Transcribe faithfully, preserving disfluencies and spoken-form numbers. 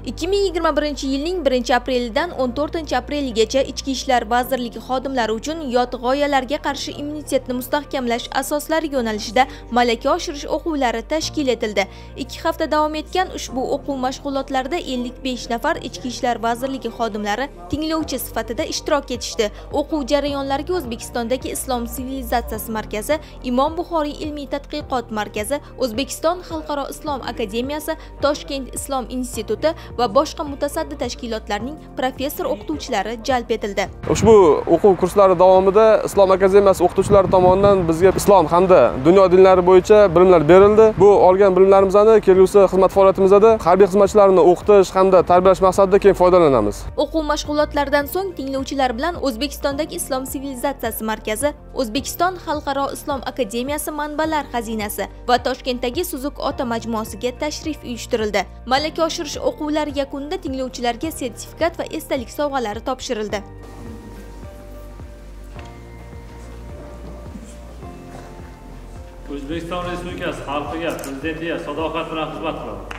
ikki ming yigirma birinchi yilning birinchi aprelidan o'n to'rtinchi apreligacha Ichki ishlar vazirligi xodimlari uchun yot g'oyalarga qarshi immunitetni mustahkamlash asoslari yo'nalishida malaka oshirish o'quvlari tashkil etildi. ikki hafta davom etgan ushbu o'quv mashg'ulotlarida ellik besh nafar Ichki ishlar vazirligi xodimlari tinglovchi sifatida ishtirok etishdi. O'quv jarayonlariga O'zbekistondagi Islom sivilizatsiyasi markazi, Imom Buxoriy ilmiy tadqiqot markazi, O'zbekiston xalqaro islom akademiyasi, Toshkent islom instituti va boshqa mutasaddi tashkilotlarning professor o'qituvchilari jalb etildi. Ushbu o'quv kurslari davomida Islom akademiyasi o'qituvchilari tomonidan bizga islom hamda dunyo dinlari bo'yicha bilimlar berildi. Bu olgan bilimlarimizni kelgusi xizmat faoliyatimizda harbiy xizmatchilarni o'qitish hamda tarbiyalash maqsadida keng foydalanamiz. O'quv mashg'ulotlaridan so'ng tinglovchilar bilan O'zbekistondagi Islom sivilizatsiyasi markazi, O'zbekiston xalqaro islom akademiyasi manbalar xazinasi va Toshkentdagi Suzuk ota majmuasiga tashrif uyushtirildi. Malaka oshirish o'quvlari yakunida tinglovchilarga sertifikat va esdalik sovg'alari topshirildi. O'zbekiston Respublikasi xalqiga, prezidentiga sadoqat bilan xizmat qiladi.